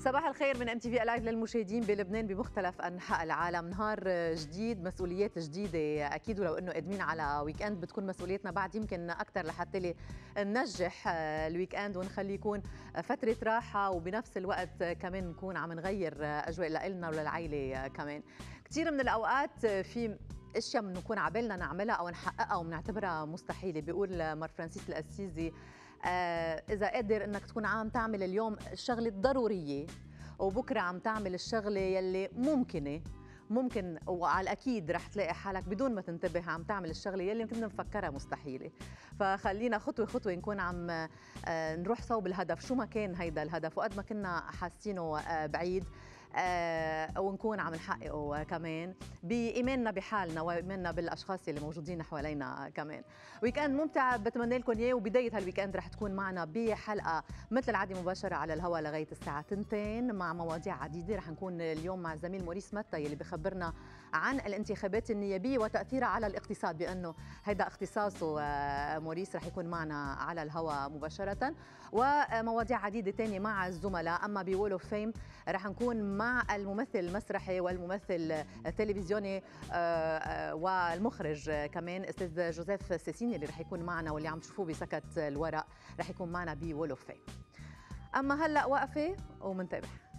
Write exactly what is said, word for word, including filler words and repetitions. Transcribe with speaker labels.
Speaker 1: صباح الخير من ام تي في لايف للمشاهدين بلبنان بمختلف انحاء العالم. نهار جديد، مسؤوليات جديده اكيد، ولو انه قادمين على ويك اند بتكون مسؤولياتنا بعد يمكن اكثر لحتى ننجح الويك اند ونخليه يكون فتره راحه، وبنفس الوقت كمان نكون عم نغير اجواء لنا وللعائله. كمان كثير من الاوقات في اشياء بنكون عبالنا نعملها او نحققها وبنعتبرها مستحيله. بيقول مار فرانسيس الأسيزي آه إذا قادر إنك تكون عم تعمل اليوم الشغلة الضرورية وبكرة عم تعمل الشغلة يلي ممكنة، ممكن وعلى الأكيد رح تلاقي حالك بدون ما تنتبه عم تعمل الشغلة يلي كنا مفكرها مستحيلة. فخلينا خطوة خطوة نكون عم آه نروح صوب الهدف، شو ما كان هيدا الهدف وقد ما كنا حاسينه آه بعيد آه ونكون عم نحققه كمان بإيماننا بحالنا وإيماننا بالأشخاص اللي موجودين حوالينا. كمان ويكند ممتع بتمنى لكم إياه، وبداية هالويكند رح تكون معنا بحلقة مثل العادة مباشرة على الهواء لغاية الساعة اثنتين مع مواضيع عديدة. رح نكون اليوم مع الزميل موريس متى يلي بخبرنا عن الانتخابات النيابية وتأثيرها على الاقتصاد، بأنه هيدا اختصاصه. موريس رح يكون معنا على الهواء مباشرة، ومواضيع عديدة تانية مع الزملاء. أما بوول اوف فيم رح نكون مع الممثل المسرحي والممثل التلفزيوني والمخرج كمان استاذ جوزيف سيسيني اللي رح يكون معنا واللي عم تشوفوه بسكت الورق رح يكون معنا بوول اوف فيم. اما هلا وقفه ومنتبه.